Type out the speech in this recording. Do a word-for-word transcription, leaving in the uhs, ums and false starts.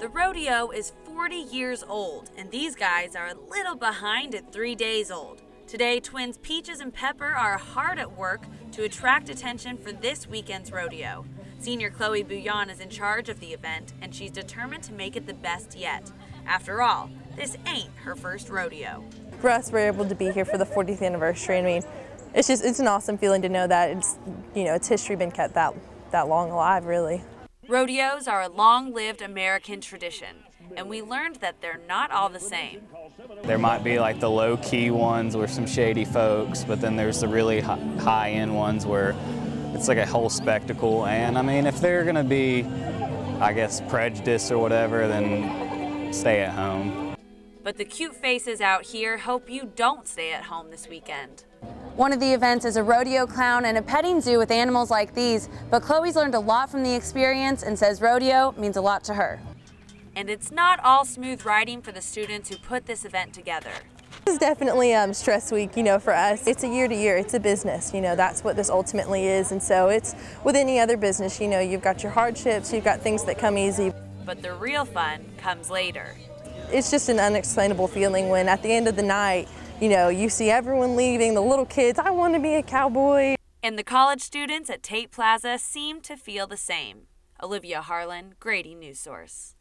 The rodeo is forty years old, and these guys are a little behind at three days old. Today, twins Peaches and Pepper are hard at work to attract attention for this weekend's rodeo. Senior Chloe Bouillon is in charge of the event, and she's determined to make it the best yet. After all, this ain't her first rodeo. For us, we're able to be here for the fortieth anniversary. I mean, it's just, it's an awesome feeling to know that it's, you know, its history been kept that, that long alive, really. Rodeos are a long-lived American tradition, and we learned that they're not all the same. There might be like the low-key ones with some shady folks, but then there's the really high-end ones where it's like a whole spectacle. And I mean, if they're gonna be, I guess, prejudice or whatever, then stay at home. But the cute faces out here hope you don't stay at home this weekend. One of the events is a rodeo clown and a petting zoo with animals like these, but Chloe's learned a lot from the experience and says rodeo means a lot to her. And it's not all smooth riding for the students who put this event together. This is definitely um, stress week, you know, for us. It's a year to year, it's a business, you know, that's what this ultimately is. And so it's with any other business, you know, you've got your hardships, you've got things that come easy. But the real fun comes later. It's just an unexplainable feeling when at the end of the night, you know, you see everyone leaving, the little kids, I want to be a cowboy. And the college students at Tate Plaza seem to feel the same. Olivia Harlan, Grady News Source.